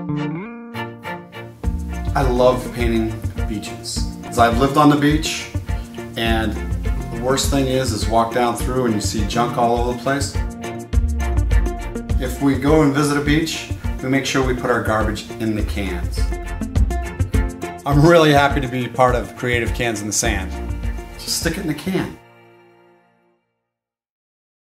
I love painting beaches. Because I've lived on the beach, and the worst thing is walk down through and you see junk all over the place. If we go and visit a beach, we make sure we put our garbage in the cans. I'm really happy to be part of Creative Cans in the Sand. Just stick it in the can.